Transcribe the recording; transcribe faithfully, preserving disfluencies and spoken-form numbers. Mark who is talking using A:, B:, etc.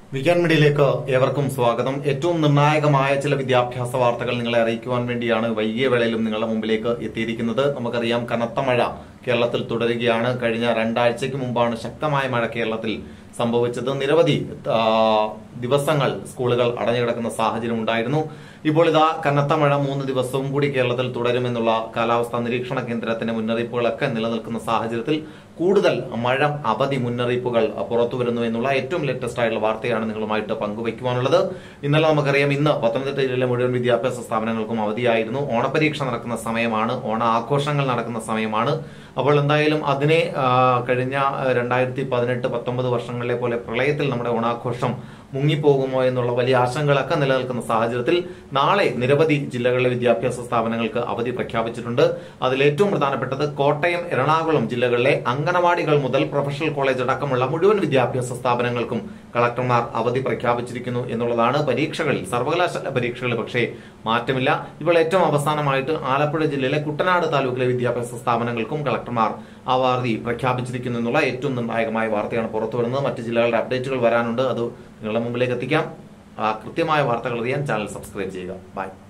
A: Weekend മീഡിയയിലേക്ക് ഏവർക്കും സ്വാഗതം. ഏറ്റവും നിർണായകമായ ചില വിദ്യാഭ്യാസ വാർത്തകൾ നിങ്ങളെ അറിയിക്കുവാൻ വേണ്ടിയാണ് വൈകിയ വേളയിലും നിങ്ങളുടെ മുമ്പിലേക്ക് എത്തിയിരിക്കുന്നത്. നമുക്കറിയാം, കനത്ത മഴ കേരളത്തിൽ തുടരുകയാണ്. കഴിഞ്ഞ രണ്ടാഴ്ചയ്ക്ക് മുമ്പാണ് ശക്തമായ മഴ കേരളത്തിൽ സംഭവിച്ചത്. നിരവധി ദിവസങ്ങൾ സ്കൂളുകൾ അടഞ്ഞുകിടക്കുന്ന സാഹചര്യം ഉണ്ടായിരുന്നു. ഇപ്പോൾ ഇതാ കനത്ത മഴ മൂന്ന് ദിവസവും കൂടി കേരളത്തിൽ തുടരുമെന്നുള്ള കാലാവസ്ഥാ നിരീക്ഷണ കേന്ദ്രത്തിന്റെ മുന്നറിയിപ്പുകളൊക്കെ നിലനിൽക്കുന്ന സാഹചര്യത്തിൽ കൂടുതൽ മഴ അവധി മുന്നറിയിപ്പുകൾ പുറത്തുവരുന്നു എന്നുള്ള ഏറ്റവും ലേറ്റസ്റ്റ് ആയിട്ടുള്ള വാർത്തയാണ് നിങ്ങളുമായിട്ട് പങ്കുവയ്ക്കുവാനുള്ളത്. ഇന്നലെ നമുക്കറിയാം, ഇന്ന് പത്തനംതിട്ട ജില്ലയിലെ മുഴുവൻ വിദ്യാഭ്യാസ സ്ഥാപനങ്ങൾക്കും അവധിയായിരുന്നു. ഓണപരീക്ഷ നടക്കുന്ന സമയമാണ്, ഓണ ആഘോഷങ്ങൾ നടക്കുന്ന സമയമാണ്. അപ്പോൾ എന്തായാലും അതിനെ കഴിഞ്ഞ രണ്ടായിരത്തി പതിനെട്ട് പത്തൊമ്പത് വർഷങ്ങളിലെ പോലെ പ്രളയത്തിൽ നമ്മുടെ ഓണാഘോഷം മുങ്ങിപ്പോകുമോ എന്നുള്ള വലിയ ആശങ്കകളൊക്കെ നിലനിൽക്കുന്ന സാഹചര്യത്തിൽ നാളെ നിരവധി ജില്ലകളിലെ വിദ്യാഭ്യാസ സ്ഥാപനങ്ങൾക്ക് അവധി പ്രഖ്യാപിച്ചിട്ടുണ്ട്. അതിൽ ഏറ്റവും പ്രധാനപ്പെട്ടത് കോട്ടയം, എറണാകുളം ജില്ലകളിലെ അംഗനവാടികൾ മുതൽ പ്രൊഫഷണൽ കോളേജ് അടക്കമുള്ള മുഴുവൻ വിദ്യാഭ്യാസ സ്ഥാപനങ്ങൾക്കും കളക്ടർമാർ അവധി പ്രഖ്യാപിച്ചിരിക്കുന്നു എന്നുള്ളതാണ്. പരീക്ഷകളിൽ, സർവകലാശാല പരീക്ഷകളിൽ പക്ഷേ മാറ്റമില്ല. ഇപ്പോൾ ഏറ്റവും അവസാനമായിട്ട് ആലപ്പുഴ ജില്ലയിലെ കുട്ടനാട് താലൂക്കിലെ വിദ്യാഭ്യാസ സ്ഥാപനങ്ങൾക്കും കളക്ടർമാർ അവധി പ്രഖ്യാപിച്ചിരിക്കുന്നു എന്നുള്ള ഏറ്റവും നിർണായകമായ വാർത്തയാണ് പുറത്തു വരുന്നത്. മറ്റ് ജില്ലകളുടെ അപ്ഡേറ്റുകൾ വരാനുണ്ട്, അത് നിങ്ങളുടെ മുമ്പിലേക്ക് എത്തിക്കാം. കൃത്യമായ വാർത്തകൾ അറിയാൻ ചാനൽ സബ്സ്ക്രൈബ് ചെയ്യുക. ബൈ.